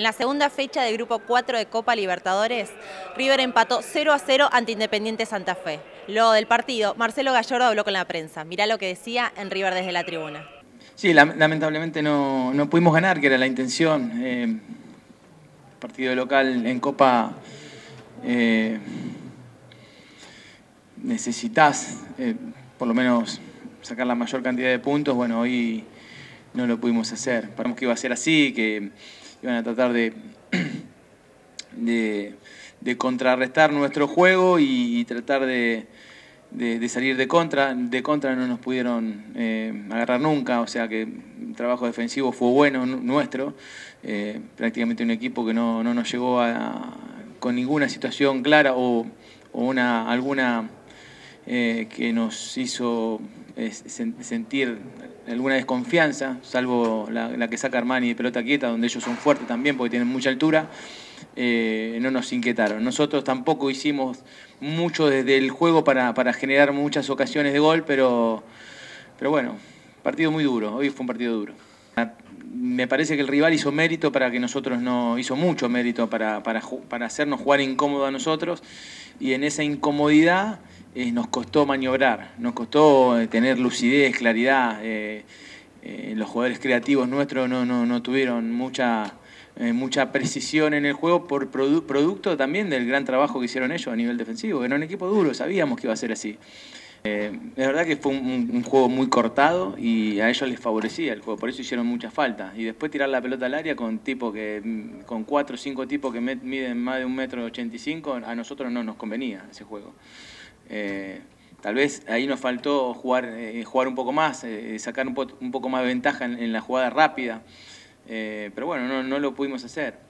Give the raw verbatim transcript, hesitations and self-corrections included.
En la segunda fecha del Grupo cuatro de Copa Libertadores, River empató cero a cero ante Independiente Santa Fe. Luego del partido, Marcelo Gallardo habló con la prensa. Mirá lo que decía en River desde la tribuna. Sí, lamentablemente no, no pudimos ganar, que era la intención. Eh, partido local en Copa eh, necesitas eh, por lo menos sacar la mayor cantidad de puntos. Bueno, hoy no lo pudimos hacer. Pensamos que iba a ser así, que iban a tratar de, de, de contrarrestar nuestro juego y, y tratar de, de, de salir de contra. De contra no nos pudieron eh, agarrar nunca, o sea que el trabajo defensivo fue bueno nuestro. Eh, prácticamente un equipo que no, no nos llegó a, con ninguna situación clara o, o una, alguna eh, que nos hizo eh, sentir alguna desconfianza, salvo la, la que saca Armani de pelota quieta, donde ellos son fuertes también porque tienen mucha altura. Eh, no nos inquietaron. Nosotros tampoco hicimos mucho desde el juego para, para generar muchas ocasiones de gol, pero, pero bueno, partido muy duro, hoy fue un partido duro. Me parece que el rival hizo mérito para que nosotros no, hizo mucho mérito para, para, para hacernos jugar incómodo a nosotros, y en esa incomodidad eh, nos costó maniobrar, nos costó eh, tener lucidez, claridad. Eh, eh, los jugadores creativos nuestros no, no, no tuvieron mucha... Eh, mucha precisión en el juego por produ producto también del gran trabajo que hicieron ellos a nivel defensivo. Era un equipo duro, sabíamos que iba a ser así. Eh, es verdad que fue un, un juego muy cortado y a ellos les favorecía el juego, por eso hicieron muchas faltas. Y después tirar la pelota al área con tipo que con cuatro o cinco tipos que miden más de un metro ochenta y cinco, a nosotros no nos convenía ese juego. Eh, Tal vez ahí nos faltó jugar, eh, jugar un poco más, eh, sacar un, po un poco más de ventaja en, en la jugada rápida. Eh, pero bueno, no, no lo pudimos hacer.